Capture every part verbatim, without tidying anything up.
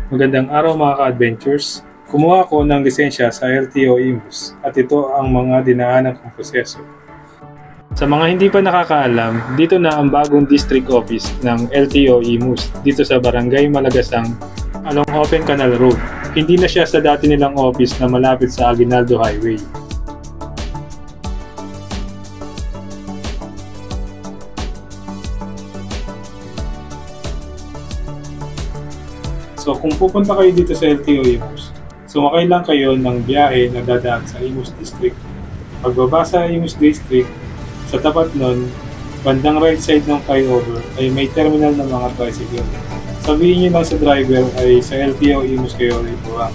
Magandang araw mga ka-adventures. Kumuha ko ng lisensya sa L T O Imus at ito ang mga dinaanan kong proseso. Sa mga hindi pa nakakaalam, dito na ang bagong district office ng L T O Imus dito sa Barangay Malagasang along Open Canal Road. Hindi na siya sa dati nilang office na malapit sa Aguinaldo Highway. So kung pupunta kayo dito sa L T O Imus, sumakay lang kayo ng biyahe na dadaan sa Imus District. Pagbaba sa Imus District, sa tapat nun, bandang right side ng flyover ay may terminal ng mga tricycle. Sabihin nyo lang sa driver ay sa L T O Imus kayo rito ha.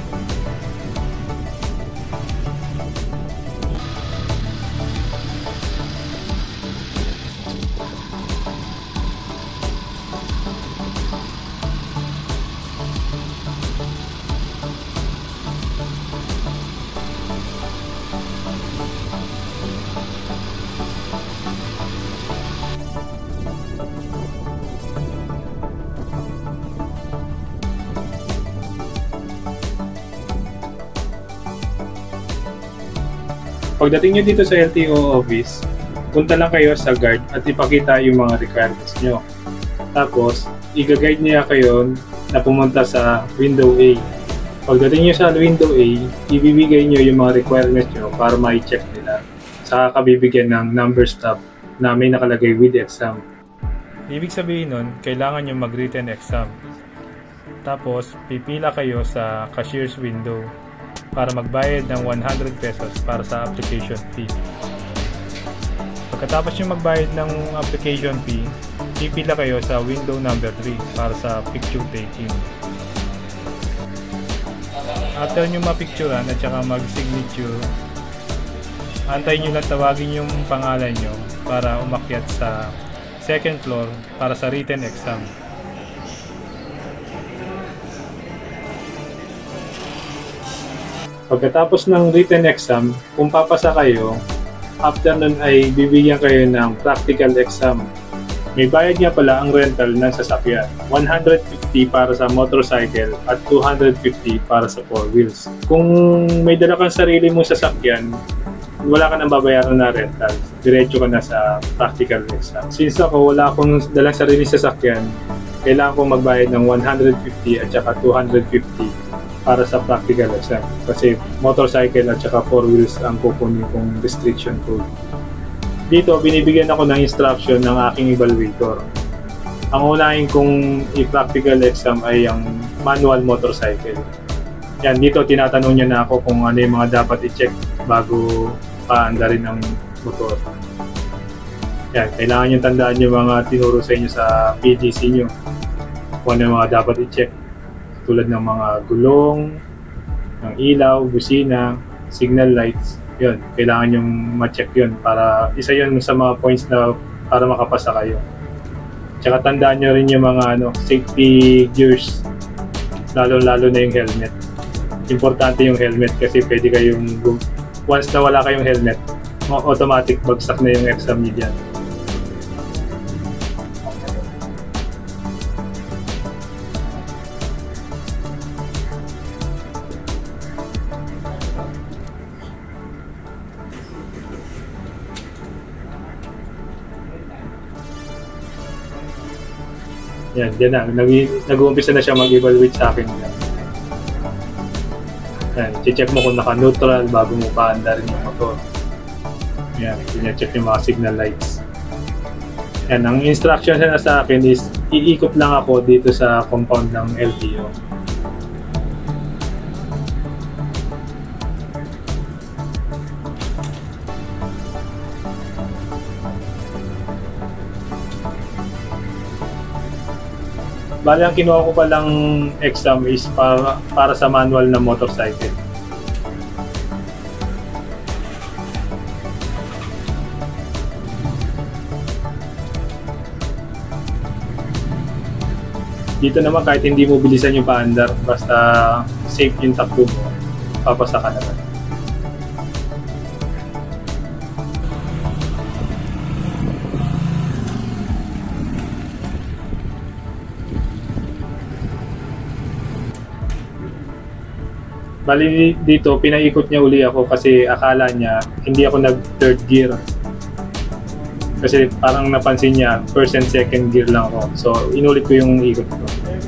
Pagdating nyo dito sa L T O office, punta lang kayo sa guard at ipakita yung mga requirements nyo. Tapos, i-guide niya kayo na pumunta sa window A. Pagdating nyo sa window A, ibibigay nyo yung mga requirements nyo para ma-check nila. Saka kabibigyan ng number stop na may nakalagay with exam. Ibig sabihin nun, kailangan nyo mag-written exam. Tapos, pipila kayo sa cashier's window para magbayad ng one hundred pesos para sa application fee. Pagkatapos nyo magbayad ng application fee, pipila kayo sa window number three para sa picture taking. After nyo mapicturean at saka mag-signature, antayin nyo lang tawagin yung pangalan nyo para umakyat sa second floor para sa written exam. Pagkatapos ng written exam, kung papasa kayo, after nun ay bibigyan kayo ng practical exam. May bayad nga pala ang rental ng sasakyan. one hundred fifty para sa motorcycle at two hundred fifty para sa four wheels. Kung may dala kang sarili mong sasakyan, wala ka nang babayaran na rental. Diretso ka na sa practical exam. Since ako wala akong dalang sarili sasakyan, kailangan kong magbayad ng one hundred fifty at saka two hundred fifty para sa practical exam kasi motorcycle at saka four wheels ang kukunin kong restriction code. Dito, binibigyan ako ng instruction ng aking evaluator. Ang unahin kong i-practical exam ay ang manual motorcycle. Yan, dito tinatanong niya na ako kung ano yung mga dapat i-check bago paandarin ng motor. Yan, kailangan nyo tandaan yung mga tinuro sa inyo sa P D C nyo. Kung ano yung mga dapat i-check. Tulad ng mga gulong, ng ilaw, busina, signal lights. Yun, kailangan yung ma-check yun para isa yun sa mga points na para makapasa kayo. Tsaka tandaan nyo rin yung mga ano, safety gears, lalo-lalo na yung helmet. Importante yung helmet kasi pwede kayong, once na wala kayong helmet, automatic bagsak na yung exam nyo dyan. Yan, yan na. Nag-uumpisa na siya mag-evaluate sa akin. Yan, check mo kung naka-neutral bago mo paanda rin yung motor. Yan, check yung mga signal lights. Yan, ang instruction na sa akin is iikot lang ako dito sa compound ng L T O. Bali, ang kinuha ko palang exam is para, para sa manual na motorcycle. Dito naman kahit hindi mo bilisan yung paandar, basta safe yung takbo mo, papasa ka naman. Bali dito, pinaikot niya uli ako kasi akala niya hindi ako nag third gear. Kasi parang napansin niya, first and second gear lang ako. So, inulit ko yung ikot ko.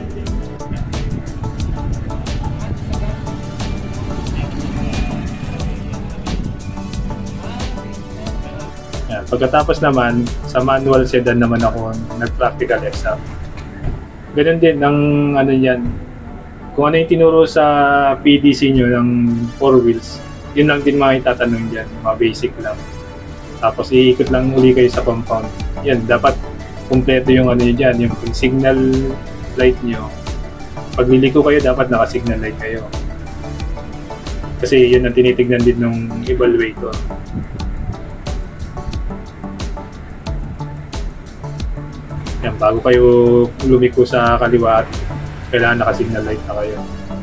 Yan. Pagkatapos naman, sa manual sedan naman ako nag-practical exam. Ganun din, ng ano yan, kung ano yung tinuro sa P D C nyo ng four wheels, yun lang din mga itatanong dyan, mga basic lang. Tapos iikot lang uli kayo sa compound. Yan, dapat kumpleto yung ano nyo dyan, yung signal light nyo. Pag liliko kayo, dapat naka-signal light kayo. Kasi yun ang tinitignan din ng evaluator. Yan, bago kayo lumiko sa kaliwa, kailangan naka-signal light na kayo.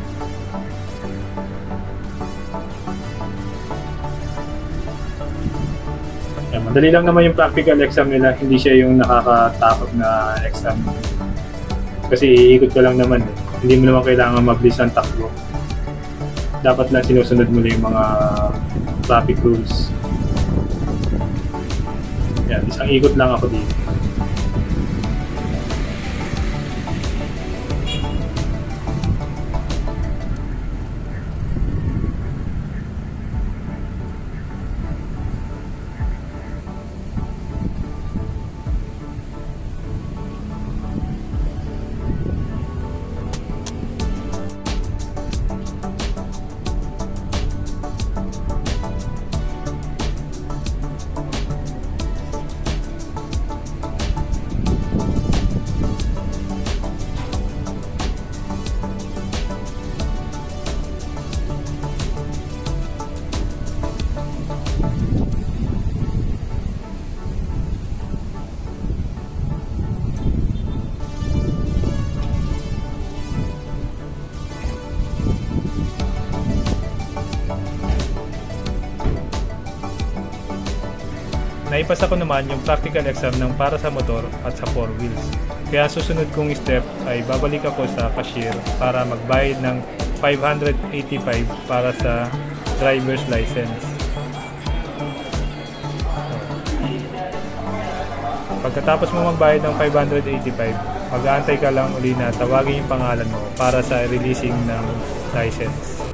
Yan, madali lang naman yung practical exam nila, hindi siya yung nakakatakot na exam. Kasi iikot ka lang naman eh. Hindi mo naman kailangan mabilis ang takbo. Dapat lang sinusunod mo lang yung mga traffic rules. Yan, isang ikot lang ako dito. Naipasa ko naman yung practical exam ng para sa motor at sa four wheels. Kaya susunod kong step ay babalik ako sa cashier para magbayad ng five hundred eighty-five para sa driver's license. Pagkatapos mo magbayad ng five hundred eighty-five, mag-aantay ka lang uli na tawagin yung pangalan mo para sa releasing ng license.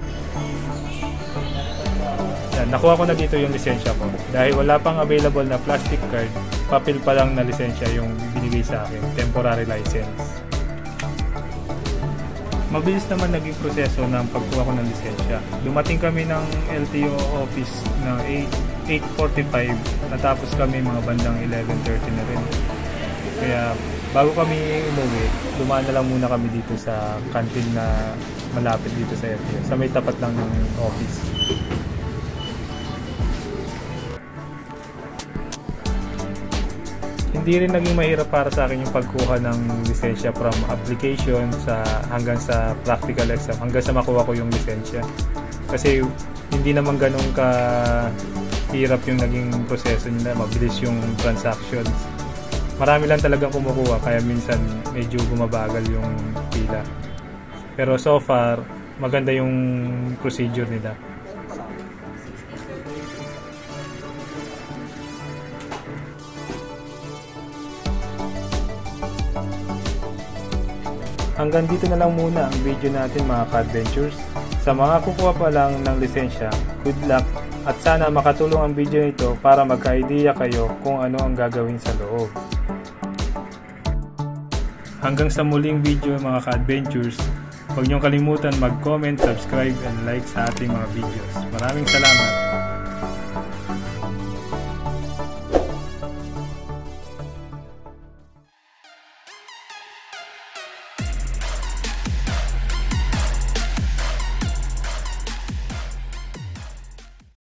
Yan, nakuha ko na dito yung lisensya ko. Dahil wala pang available na plastic card, papel pa lang na lisensya yung binigay sa akin, temporary license. Mabilis naman naging proseso ng pagkuha ko ng lisensya. Dumating kami ng L T O office ng eight forty-five, natapos kami mga bandang eleven thirty na rin. Kaya bago kami umuwi, dumaan na lang muna kami dito sa canteen na malapit dito sa L T O, sa may tapat lang ng office. Hindi rin naging mahirap para sa akin yung pagkuha ng lisensya from application sa hanggang sa practical exam, hanggang sa makuha ko yung lisensya. Kasi hindi naman ganun ka hirap yung naging proseso nila, mabilis yung transactions. Marami lang talagang kumukuha kaya minsan medyo bumabagal yung pila. Pero so far, maganda yung procedure nila. Hanggang dito na lang muna ang video natin mga ka-adventures. Sa mga kukuha pa lang ng lisensya, good luck at sana makatulong ang video nito para magka-idea kayo kung ano ang gagawin sa loob. Hanggang sa muling video mga ka-adventures, huwag niyong kalimutan mag-comment, subscribe and like sa ating mga videos. Maraming salamat!